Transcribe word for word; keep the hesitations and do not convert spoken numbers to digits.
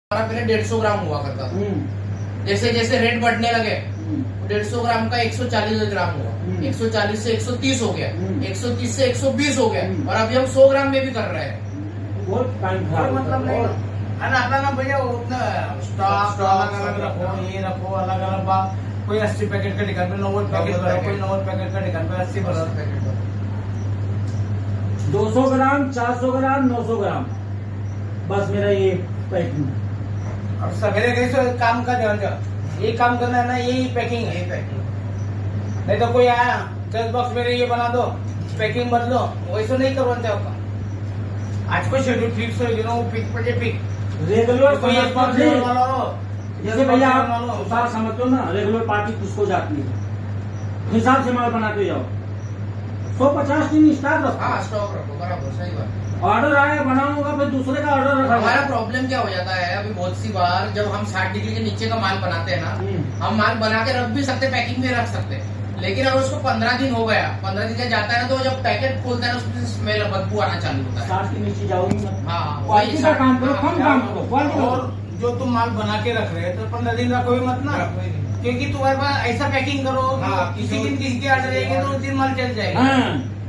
हमारा पहले डेढ़ सौ ग्राम हुआ करता था। जैसे जैसे रेट बढ़ने लगे डेढ़ सौ ग्राम का एक सौ चालीस ग्राम हुआ, एक सौ चालीस से एक सौ तीस हो गया, एक सौ तीस से एक सौ बीस हो गया, और अभी हम सौ ग्राम में भी कर रहे हैं। कोई मतलब नहीं है ना अपना ना भैया, उतना स्टॉक अलग अलग रखो, ये रखो अलग अलग बात। कोई अस्सी पैकेट का टिकट पे नब्बे पैकेट भरा, कोई नब्बे पैकेट का टिकट पे अस्सी भरा पैकेट। दो सौ ग्राम, चार सौ ग्राम, नौ सौ ग्राम, बस मेरा ये पैकिंग। और सवेरे कैसे काम का ध्यान दो, ये काम करना है ना, यही पैकिंग है। पैकिंग नहीं तो कोई आया दस बॉक्स मेरे ये बना दो, पैकिंग बदलो, वैसे नहीं करवाते आपका। आज को शेड्यूल फिक्स हो गया, वो पिक पे पिक रेगुलर कोई एक बार वाला हो। जैसे भैया आप सार समझते हो ना, रेगुलर पार्टी किसको जाती है, हिसाब से माल बनाते जाओ। सौ पचास दिन स्टॉक रखो। हाँ स्टॉक रखो, बराबर सही बात। ऑर्डर आया बनाऊंगा, फिर दूसरे का ऑर्डर रखा। हमारा प्रॉब्लम क्या हो जाता है अभी बहुत सी बार, जब हम साठ डिग्री के नीचे का माल बनाते हैं ना, हम माल बना के रख भी सकते, पैकिंग में रख सकते, लेकिन अगर उसको पंद्रह दिन हो गया, पंद्रह दिन का जाता है ना, तो जब पैकेट खोलता है ना, उसमें स्मेल बदबू आना चालू होता है। साठ के नीचे जाओगी हाँ क्वालिटी का काम करो, कम काम करो। और जो तुम माल बना के रख रहे हो तो पंद्रह दिन रखो ही मत ना, क्योंकि तुम्हारे पास ऐसा पैकिंग करो, किसी दिन किसी के ऑर्डर आएंगे तो उस दिन माल चल जाएगा।